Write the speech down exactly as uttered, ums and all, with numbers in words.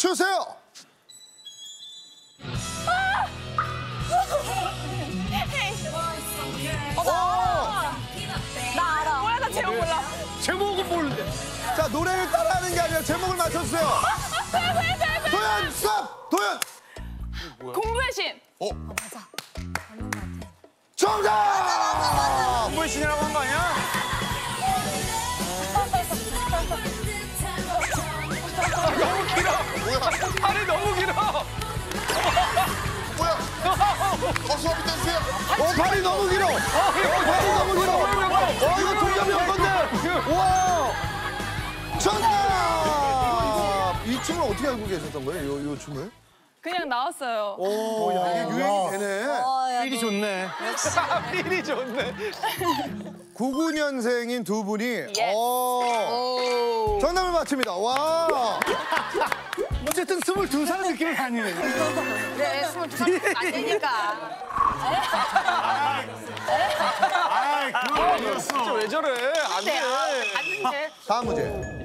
주세요. 어, 나, 나 알아. 뭐야, 나 제목 몰라. 제목은 모르는데. 자, 노래를 따라하는 게 아니라 제목을 맞춰주세요. 도연, 스톱! 도연! 공부의 신. 어? 정답! 공부의 신이라고 한 거 아니야? 너무 길어. 뭐야? 팔이 너무 길어. 뭐야? 허수아비 댄스야? 어, 발이 너무 길어. 어, 발이 너무 길어. 어, 이거 동점이 올 건데. 우와! 정답! 이 춤을 어떻게 알고 계셨던 거예요? 요, 요 춤을? 그냥 나왔어요. 오, 야, 이게 유행이 되네. 필이 좋네. 필이 좋네. 구십구 년생인 두 분이 Yes. 어, 정답을 맞춥니다. 와! 어쨌든 스물두 살 느낌이 아니네. 그래, 스물두 살 안 되니까. 아이, 그건 아니었어. 진짜 왜 저래? 안 돼. 안 돼. 다음 문제.